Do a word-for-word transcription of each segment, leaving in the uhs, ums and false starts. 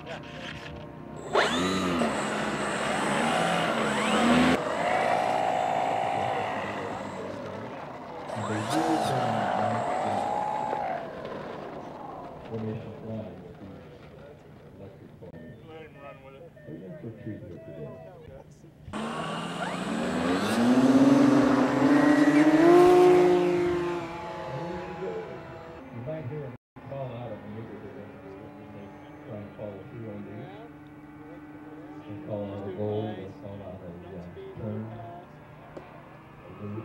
Formation flying with these electric ponies. Let him run with it. We're in for a treat here today. You might hear them call out immediately when they try and follow through on these. They call out a roll, they call out a uh, turn, a loop.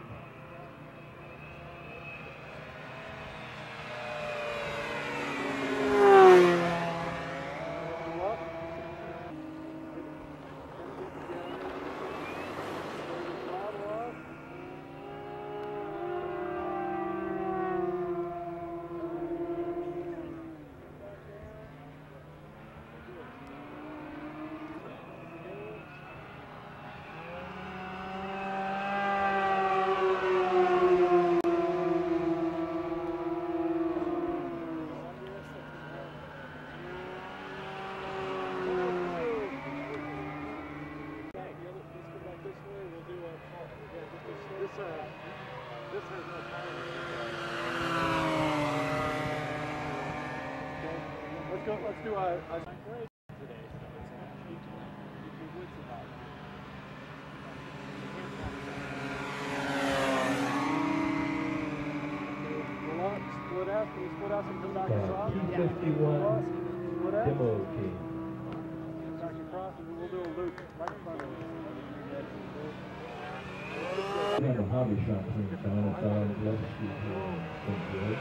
Let's go, let's do a, a split out, can you split out and come back across? T fifty-one Split out. demo team. Back across and we'll do a loop right in front of us. We have a hobby shop here in town. It's on Love Street here in Saint George.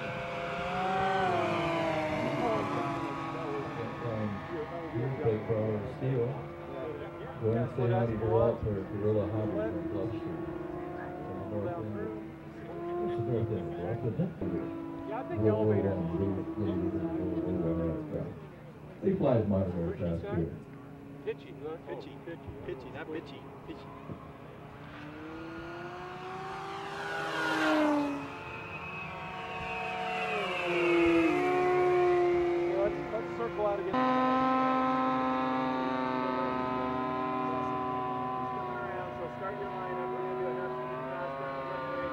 Green Bar Steel. Go and say hi to Walter at Gorilla Hobbies on Love Street. On the north end. What's the north end? What's the north end? Yeah, I think the elevator. They fly as modern aircraft too. Pitchy, pitchy, pitchy, pitchy, not bitchy, pitchy. Let's, let's circle out again. So start your line up. We're going to do enough speed fast down the runway,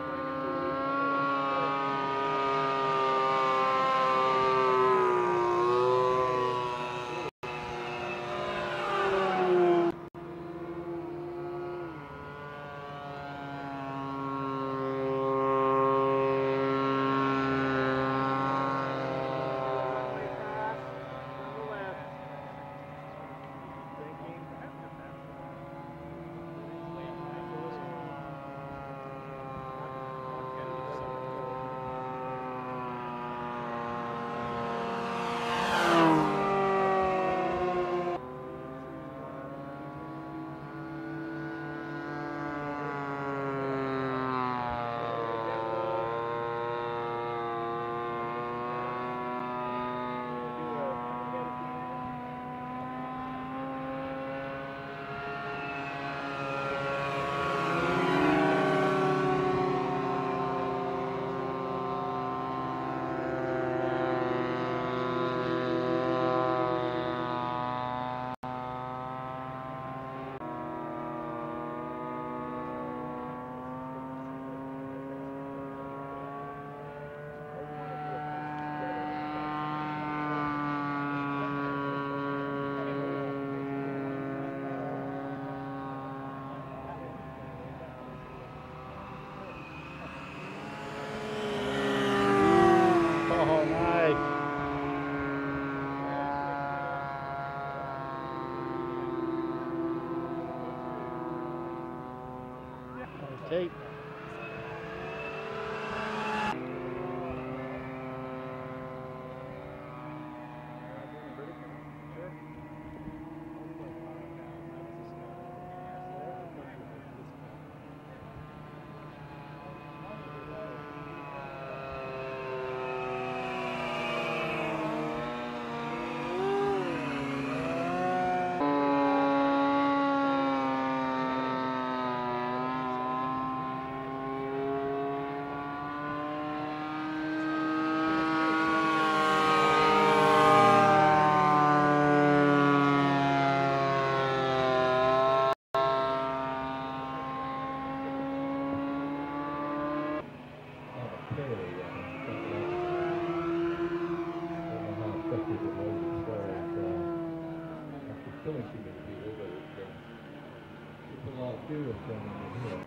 to the most as far as uh, after killing too many people, but it, uh, it's a lot of fuel coming in here.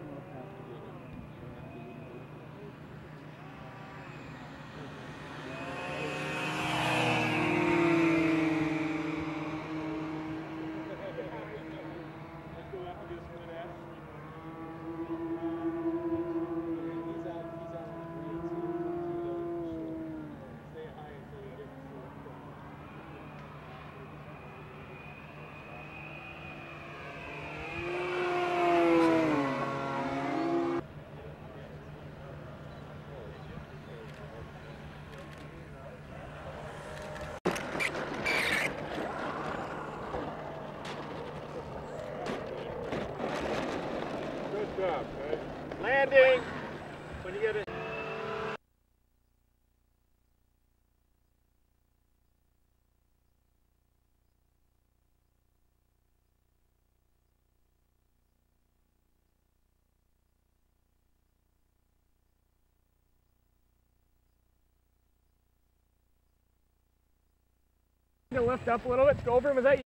Good job, guys. Landing! When you get it. Lift up a little bit. Go over him. Is that